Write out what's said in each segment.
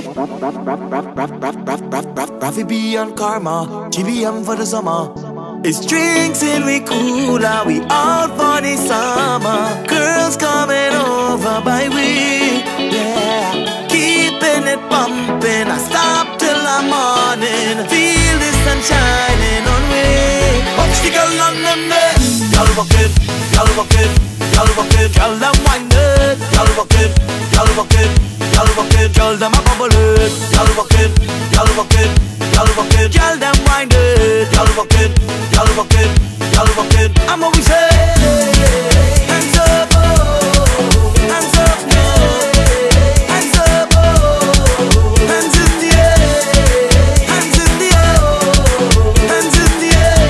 Raffy B and Karma, GBM for the summer. It's drinks and we cool and we out for the summer. Girls coming over by we, yeah. Keeping it pumping, I stop till the morning. Feel the sun shining on me. Watch the girl on them there. Y'all rock it, y'all rock it, y'all rock it. Y'all them wind it, y'all rock it, y'all rock it, y'all rock it. Y'all them a bubble it, y'all rock it, y'all rock it, y'all rock it. Y'all them wind it, y'all rock it, y'all rock it, y'all rock it. I'm always say, hands up, oh, hands up, no, hands up, oh, hands in the air, hands in the air, oh, hands in the air.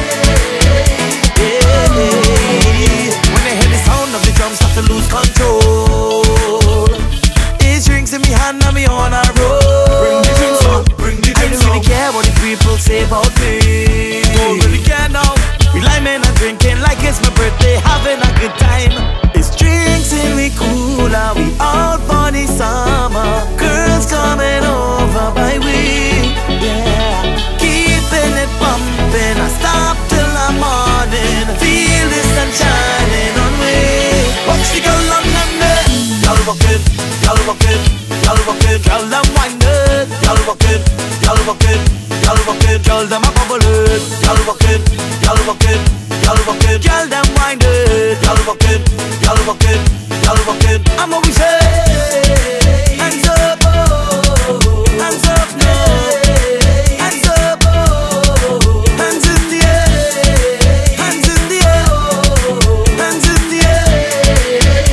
Yeah. When they hear the sound of the drums, start to lose control. It's drinks in me hand and me on a roll. Bring the drinks on, bring the drinks on. I don't really care what the people say about me. Don't really care now. We liming and drinking like it's my birthday, having a good time. It's drinks and we cool and we out for the summer. Girls coming over by we, yeah. Keeping it pumping, I stop till the morning. Feel the sun shining on me. Watch the girl on them there. Y'all rock it, y'all rock it, y'all rock it. Y'all them wind it, y'all rock it, y'all rock it, y'all rock it. Y'all them a bubble it, y'all rock it, y'all rock it, y'all rock it. Y'all them wind it, y'all rock it, y'all rock it, y'all rock it. I'm always say, hands up, oh, hands up, no, hands up, oh, hands in the air, hands in the air, oh, hands in the air.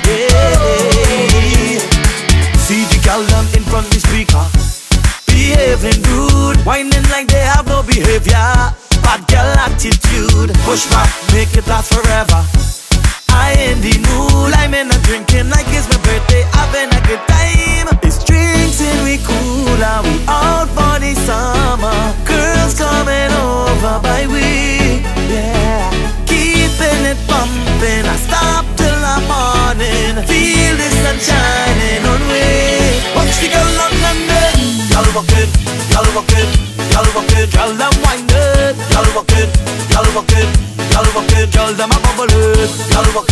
Yeah. See the gal them in front of the speaker, behaving rude, whining like they have no behavior. Bad girl attitude, push back, make it last forever. I in the mood, I'm in a drinking like it's my birthday, having a good time. It's drinks and we cool and we out for the summer. Girls coming over by we, yeah. Keeping it pumping, I stop till the morning. Feel the sun shining on me. Watch the girl on them there. Y'all rock it, y'all rock it, y'all rock it. Y'all them wind it, y'all rock it, y'all rock it, y'all rock it. Y'all them a bubble it, y'all rock